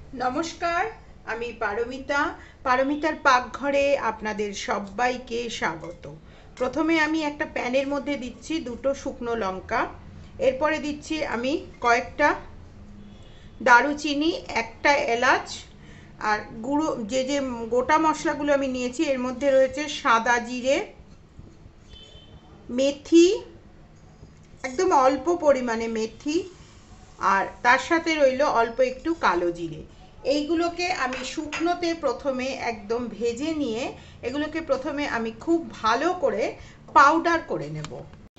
নমস্কার, আমি পারমিতা। পারমিতার পাকঘরে আপনাদের সবাইকে স্বাগত। প্রথমে আমি একটা প্যানের মধ্যে দিচ্ছি দুটো শুকনো লঙ্কা, এরপরে দিচ্ছি আমি কয়েকটা দারুচিনি, একটা এলাচ, আর গুঁড়ো যে যে গোটা মশলাগুলো আমি নিয়েছি এর মধ্যে রয়েছে সাদা জিরে, মেথি, একদম অল্প পরিমাণে মেথি, আর তার সাথে রইল অল্প একটু কালো জিরে। এইগুলোকে আমি শুকনোতে প্রথমে একদম ভেজে নিয়ে এগুলোকে প্রথমে আমি খুব ভালো করে পাউডার করে নেব।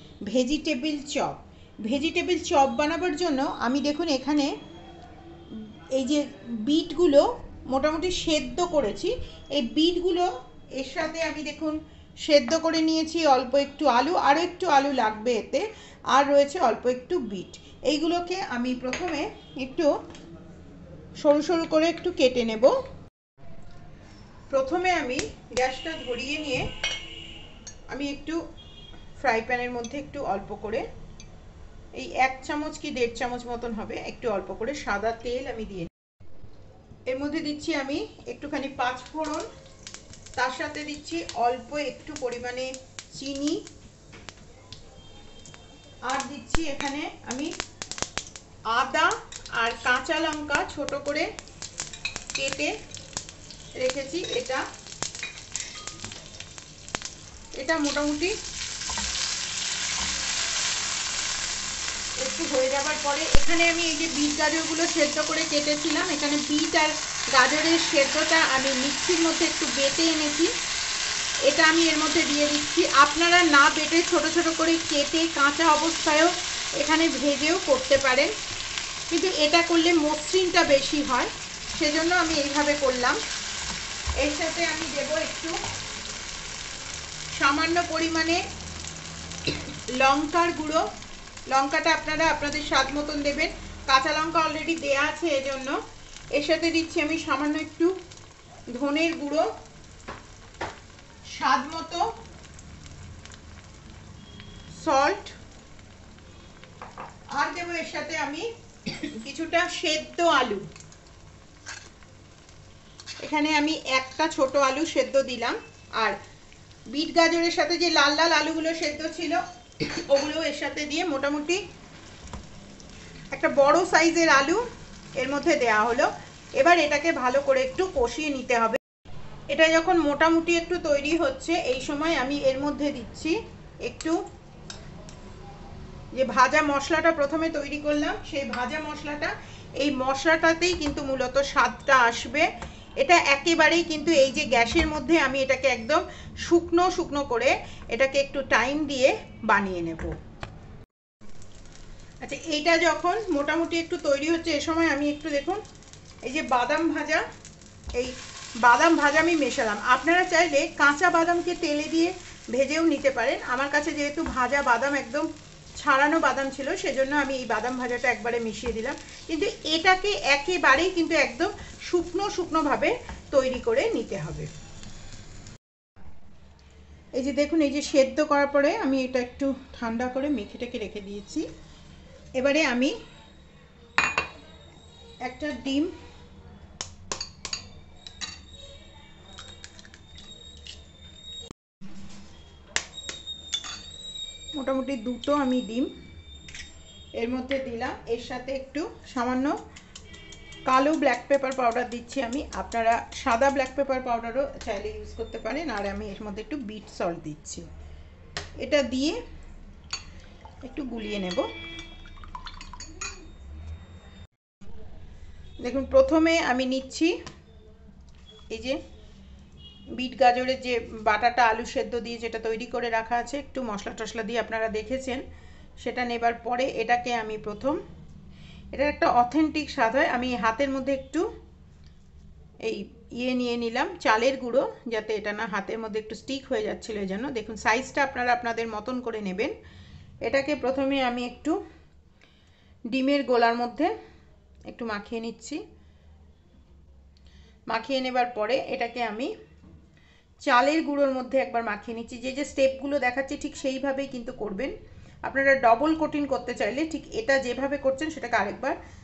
ভেজিটেবিল চপ বানাবার জন্য আমি দেখুন এখানে এই যে বিটগুলো মোটামুটি সেদ্ধ করেছি, এই বিটগুলো এর সাথে আমি দেখুন সেদ্ধ করে নিয়েছি। অল্প একটু আলু, আরও একটু আলু লাগবে এতে, আর রয়েছে অল্প একটু বিট। এইগুলোকে আমি প্রথমে একটু সরু সরু করে একটু কেটে নেব। প্রথমে আমি গ্যাসটা ধরিয়ে নিয়ে আমি একটু ফ্রাই প্যানের মধ্যে একটু অল্প করে এই 1 চামচ কি 1.5 চামচ মতন হবে একটু অল্প করে সাদা তেল আমি দিয়ে, এর মধ্যে দিচ্ছি আমি একটুখানি 5 ফোড়ন, তার সাথে দিচ্ছি অল্প একটু পরিমাণে চিনি, আর দিচ্ছি এখানে আমি আদা আর কাঁচা লঙ্কা ছোট করে কেটে রেখেছি। এটা মোটামুটি একটু হয়ে যাবার পরে এখানে আমি এই যে বিট গাজরগুলো সেদ্ধ করে কেটেছিলাম, এখানে বিট আর গাজরের সেদ্ধটা আমি মিক্সির মধ্যে একটু বেটে এনেছি, এটা আমি এর মধ্যে দিয়ে দিচ্ছি। আপনারা না বেটে ছোট ছোট করে কেটে কাঁচা অবস্থায়ও এখানে ভেজেও করতে পারেন, কিন্তু এটা করলে মসৃণটা বেশি হয়, সেজন্য আমি এইভাবে করলাম। এর সাথে আমি দেব একটু সামান্য পরিমাণে লঙ্কার গুঁড়ো, লঙ্কাটা আপনারা আপনাদের স্বাদ মতন দেবেন, কাঁচা লঙ্কা অলরেডি দেয়া আছে এজন্য। এর সাথে দিচ্ছি আমি সামান্য একটু ধনের গুঁড়ো, স্বাদ মতো সল্ট, আর দেবো এর সাথে আমি কিছুটা সেদ্ধ আলু। এখানে আমি একটা ছোট আলু সেদ্ধ দিলাম, আর বিট গাজরের সাথে যে লাল লাল আলুগুলো সেদ্ধ ছিল ওগুলো এর সাথে দিয়ে মোটামুটি একটা বড় সাইজের আলু এর মধ্যে দেয়া হলো। এবার এটাকে ভালো করে একটু কষিয়ে নিতে হবে। এটা যখন মোটামুটি একটু তৈরি হচ্ছে এই সময় আমি এর মধ্যে দিচ্ছি একটু যে ভাজা মশলাটা প্রথমে তৈরি করলাম, সেই ভাজা মশলাটা, এই মশলাটাতেই কিন্তু মূলত স্বাদটা আসবে। এটা একেবারেই কিন্তু এই যে গ্যাসের মধ্যে আমি এটাকে একদম শুকনো শুকনো করে এটাকে একটু টাইম দিয়ে বানিয়ে নেব। আচ্ছা, এইটা যখন মোটামুটি একটু তৈরি হচ্ছে এ সময় আমি একটু দেখুন এই যে এই বাদাম ভাজা আমি মেশালাম। আপনারা চাইলে কাঁচা বাদামকে তেলে দিয়ে ভেজেও নিতে পারেন, আমার কাছে যেহেতু ভাজা বাদাম একদম ছাড়ানো বাদাম ছিল সেজন্য আমি এই বাদাম ভাজাটা একবারে মিশিয়ে দিলাম। কিন্তু এটাকে একেবারেই কিন্তু একদম শুকনো শুকনোভাবে তৈরি করে নিতে হবে। এই যে দেখুন এই যে সেদ্ধ করার পরে আমি এটা একটু ঠান্ডা করে মেখে টেকে রেখে দিয়েছি। এবারে আমি একটা ডিম মোটামুটি দুটো আমি ডিম এর মধ্যে দিলাম, এর সাথে একটু সামান্য কালো ব্ল্যাক পেপার পাউডার দিচ্ছি আমি, আপনারা সাদা ব্ল্যাক পেপার পাউডারও চাইলে ইউজ করতে পারেন, আর আমি এর মধ্যে একটু বিট সল্ট দিচ্ছি। এটা দিয়ে একটু গুলিয়ে নেব। দেখুন প্রথমে আমি নিচ্ছি এই যে বিট গাজরের যে বাটাটা আলু সেদ্ধ দিয়ে যেটা তৈরি করে রাখা আছে, একটু মশলা টশলা দিয়ে আপনারা দেখেছেন, সেটা নেবার পরে এটাকে আমি এটা একটা অথেন্টিক স্বাদ হয়। আমি হাতের মধ্যে একটু এই নিয়ে নিলাম চালের গুঁড়ো, যাতে এটা না হাতের মধ্যে একটু স্টিক হয়ে যাচ্ছিল, এই জন্য দেখুন সাইজটা আপনারা আপনাদের মতন করে নেবেন। এটাকে প্রথমে আমি একটু ডিমের গোলার মধ্যে একটু মাখিয়ে নিচ্ছি। মাখিয়ে নেবার পরে এটাকে আমি চালের গুঁড়োর মধ্যে একবার মাখিয়ে নিচ্ছি। যে যে স্টেপগুলো দেখাচ্ছি ঠিক সেইভাবেই কিন্তু করবেন। আপনারা ডবল কোটিং করতে চাইলে ঠিক এটা যেভাবে করছেন সেটাকে আরেকবার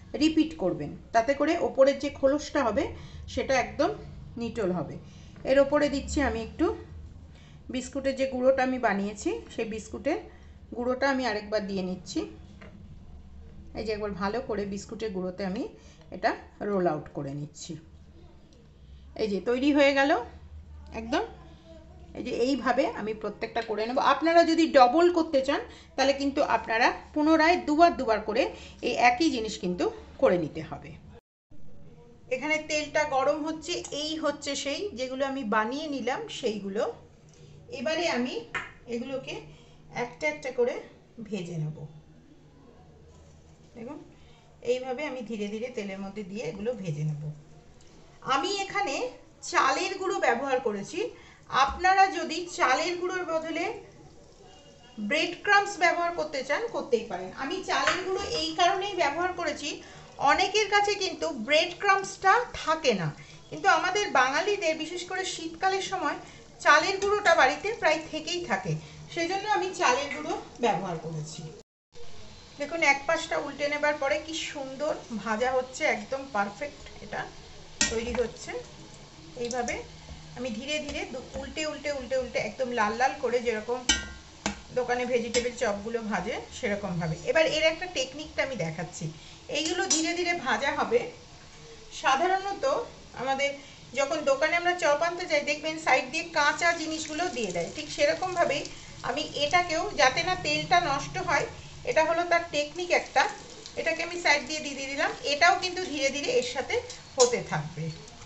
রিপিট করবেন, তাতে করে ওপরের যে খোলসটা হবে সেটা একদম নিটোল হবে। এর ওপরে দিচ্ছি আমি একটু বিস্কুটের যে গুঁড়োটা আমি বানিয়েছি সেই বিস্কুটের গুঁড়োটা আমি আরেকবার দিয়ে নিচ্ছি। এই যে একবার ভালো করে বিস্কুটের গুঁড়োতে আমি এটা রোল আউট করে নিচ্ছি। এই যে তৈরি হয়ে গেল একদম। এই যে এইভাবে আমি প্রত্যেকটা করে নেব। আপনারা যদি ডবল করতে চান তাহলে কিন্তু আপনারা পুনরায় দুবার করে এই একই জিনিস কিন্তু করে নিতে হবে। এখানে তেলটা গরম হচ্ছে, এই হচ্ছে সেই যেগুলো আমি বানিয়ে নিলাম সেইগুলো। এবারে আমি এগুলোকে একটা একটা করে ভেজে নেব। দেখুন এইভাবে আমি ধীরে ধীরে তেলের মধ্যে দিয়ে এগুলো ভেজে নেব। আমি এখানে চালের গুঁড়ো ব্যবহার করেছি, আপনারা যদি চালের গুঁড়োর বদলে ব্রেড ক্রাম্বস ব্যবহার করতে চান করতেই পারেন। আমি চালের গুঁড়ো এই কারণেই ব্যবহার করেছি, অনেকের কাছে কিন্তু ব্রেড ক্রাম্বসটা থাকে না, কিন্তু আমাদের বাঙালিদের বিশেষ করে শীতকালের সময় চালের গুঁড়োটা বাড়িতে প্রায় থেকেই থাকে, সেজন্য আমি চালের গুঁড়ো ব্যবহার করেছি। দেখুন এক পাশটা উল্টে নেবার পরে কি সুন্দর ভাজা হচ্ছে, একদম পারফেক্ট এটা তৈরি হচ্ছে। এইভাবে আমি ধীরে ধীরে উল্টে উল্টে উল্টে উল্টে একদম লাল লাল করে যেরকম দোকানে ভেজিটেবল চপগুলো ভাজে সেরকমভাবে। এবার এর একটা টেকনিকটা আমি দেখাচ্ছি। এইগুলো ধীরে ধীরে ভাজা হবে। সাধারণত আমাদের যখন দোকানে আমরা চপ আনতে যাই দেখবেন সাইড দিয়ে কাঁচা জিনিসগুলো দিয়ে দেয়, ঠিক সেরকমভাবেই আমি এটাকেও, যাতে না তেলটা নষ্ট হয়, এটা হলো তার টেকনিক একটা, এটাকে আমি সাইড দিয়ে দিয়ে দিলাম। এটাও কিন্তু ধীরে ধীরে এর সাথে হতে থাকবে।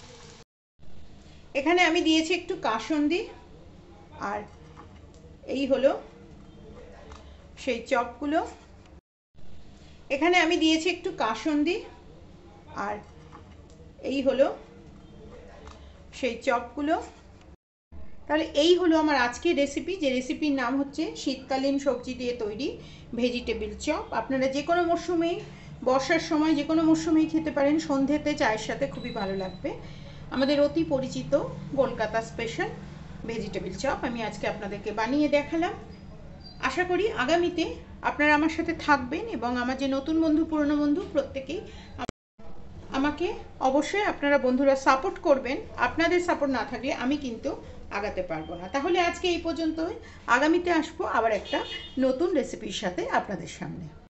এখানে আমি দিয়েছি একটু কাসুন্দি, আর এই হলো সেই চপগুলো। এখানে আমি দিয়েছি একটু কাসুন্দি, আর এই হলো সেই চপগুলো। তাহলে এই হলো আমার আজকের রেসিপি, যে রেসিপির নাম হচ্ছে শীতকালীন সবজি দিয়ে তৈরি ভেজিটেবল চপ। আপনারা যে কোনো মরশুমেই, বর্ষার সময় যে কোনো মরশুমেই খেতে পারেন, সন্ধ্যেতে চায়ের সাথে খুবই ভালো লাগবে। আমাদের অতি পরিচিত কলকাতা স্পেশাল ভেজিটেবল চপ আমি আজকে আপনাদেরকে বানিয়ে দেখালাম। আশা করি আগামীতে আপনারা আমার সাথে থাকবেন এবং আমার যে নতুন বন্ধু পুরনো বন্ধু প্রত্যেকেই আমাকে অবশ্যই আপনারা বন্ধুরা সাপোর্ট করবেন। আপনাদের সাপোর্ট না থাকলে আমি কিন্তু আগাতে পারবো না। তাহলে আজকে এই পর্যন্তই, আগামীতে আসবো আবার একটা নতুন রেসিপির সাথে আপনাদের সামনে।